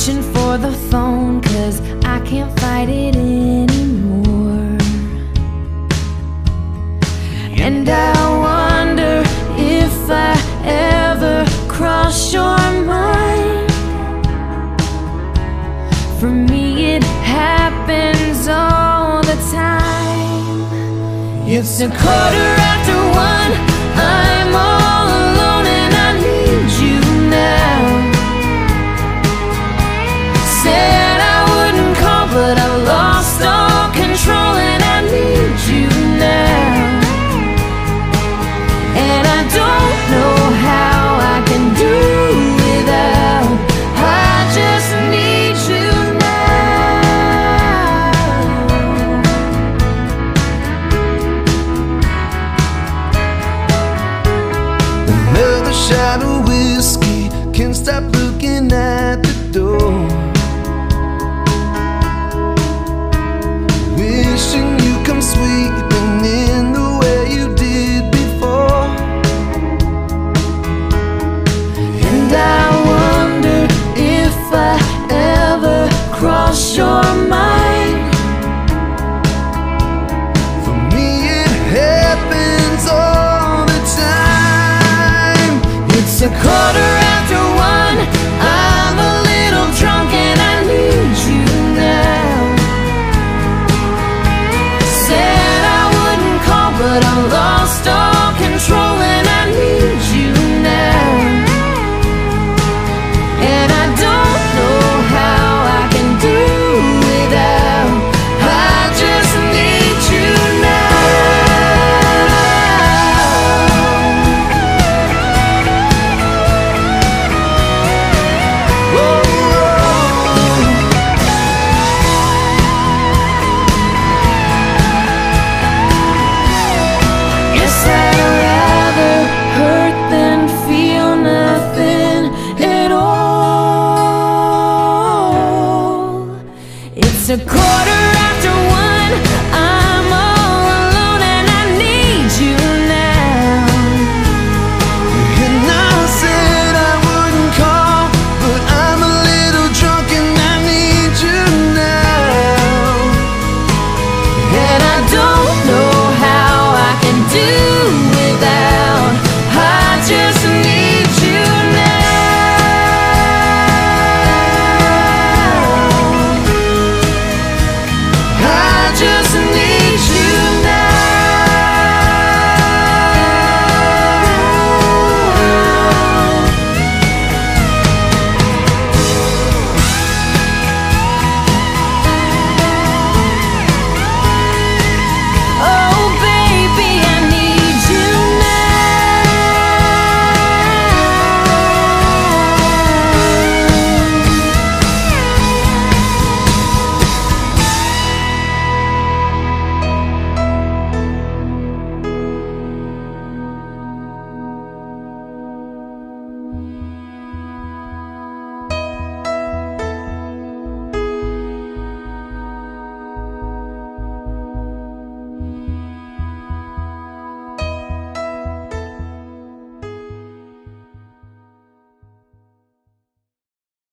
reaching for the phone 'cause I can't fight it anymore. And I wonder if I ever cross your mind. For me it happens all the time. It's 1:15, I'm all alone and I need you now. Said I wouldn't call but I lost all control and I need you now. And I don't know how I can do without. I just need you now. Another shot of whiskey, can't stop looking at the door. Wishing you come sweeping in the way you did before. And I wonder if I ever cross your mind. For me it happens all the time. It's 1:15, I'm a little drunk and I need you now. Said I wouldn't call but I lost all control and I need you now. And I don't know how I can do without. I just need you now. Guess I'd rather hurt than feel nothing at all. It's 1:15.